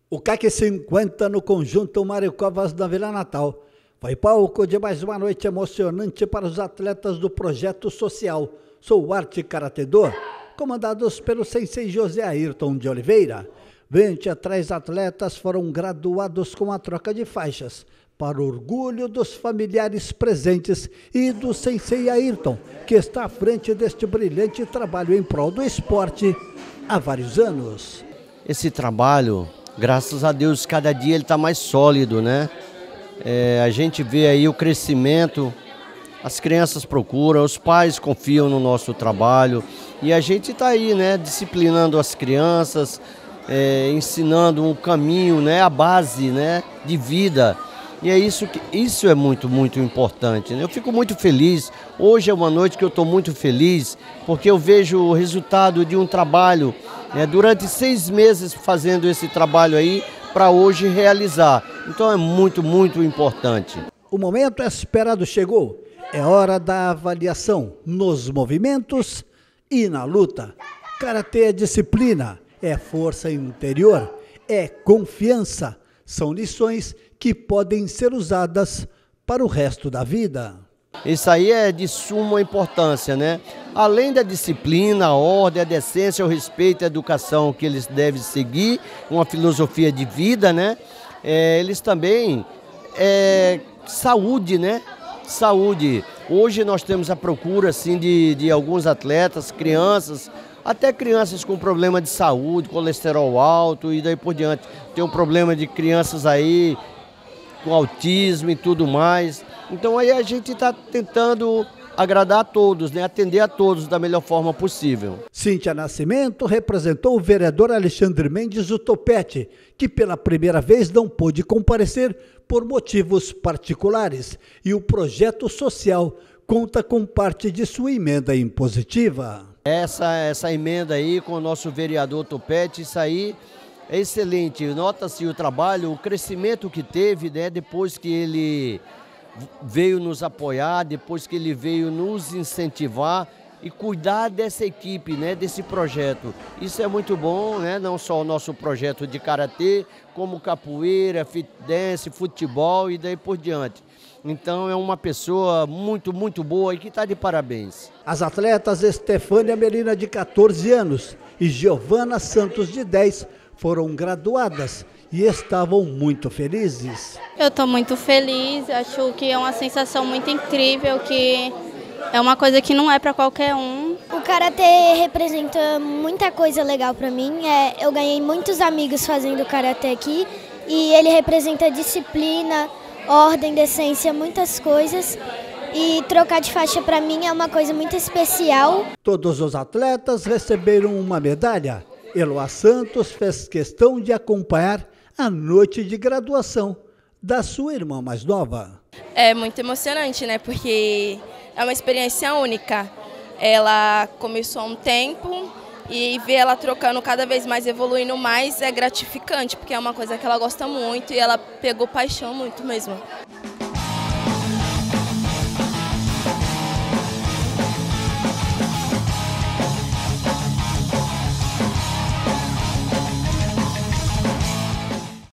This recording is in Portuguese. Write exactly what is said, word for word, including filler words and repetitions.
O C A C cinquenta no conjunto Mário Covas da Vila Natal foi palco de mais uma noite emocionante para os atletas do projeto social Sou Arte Karatê Do, comandados pelo sensei José Ayrton de Oliveira. vinte e três atletas foram graduados com a troca de faixas, para orgulho dos familiares presentes e do sensei Ayrton, que está à frente deste brilhante trabalho em prol do esporte há vários anos. Esse trabalho, graças a Deus, cada dia ele está mais sólido, né? É, a gente vê aí o crescimento, as crianças procuram, os pais confiam no nosso trabalho e a gente está aí, né, disciplinando as crianças, é, ensinando um caminho, né, a base, né, de vida. E é isso que isso é muito, muito importante, né? Eu fico muito feliz. Hoje é uma noite que eu estou muito feliz, porque eu vejo o resultado de um trabalho, né, durante seis meses fazendo esse trabalho aí, para hoje realizar. Então é muito, muito importante. O momento esperado chegou. É hora da avaliação nos movimentos e na luta. Karatê é disciplina, é força interior, é confiança. São lições que podem ser usadas para o resto da vida. Isso aí é de suma importância, né? Além da disciplina, a ordem, a decência, o respeito, a educação que eles devem seguir, uma filosofia de vida, né? É, eles também, é, saúde, né? Saúde. Hoje nós temos a procura, assim, de, de alguns atletas, crianças, até crianças com problema de saúde, colesterol alto e daí por diante. Tem um problema de crianças aí com autismo e tudo mais. Então aí a gente está tentando agradar a todos, né? Atender a todos da melhor forma possível. Cíntia Nascimento representou o vereador Alexandre Mendes, o Topete, que pela primeira vez não pôde comparecer por motivos particulares. E o projeto social conta com parte de sua emenda impositiva. Essa, essa emenda aí com o nosso vereador Topete, isso aí é excelente. Nota-se o trabalho, o crescimento que teve, né, depois que ele veio nos apoiar, depois que ele veio nos incentivar e cuidar dessa equipe, né, desse projeto. Isso é muito bom, né, não só o nosso projeto de karatê, como capoeira, fit dance, futebol e daí por diante. Então é uma pessoa muito, muito boa e que está de parabéns. As atletas Estefânia Melina, de quatorze anos, e Giovana Santos, de dez, foram graduadas e estavam muito felizes. Eu estou muito feliz, acho que é uma sensação muito incrível, que é uma coisa que não é para qualquer um. O karatê representa muita coisa legal para mim. É, eu ganhei muitos amigos fazendo karatê aqui e ele representa disciplina, ordem, decência, muitas coisas. E trocar de faixa para mim é uma coisa muito especial. Todos os atletas receberam uma medalha. Eloá Santos fez questão de acompanhar a noite de graduação da sua irmã mais nova. É muito emocionante, né? Porque é uma experiência única. Ela começou há um tempo e ver ela trocando cada vez mais, evoluindo mais, é gratificante, porque é uma coisa que ela gosta muito e ela pegou paixão muito mesmo.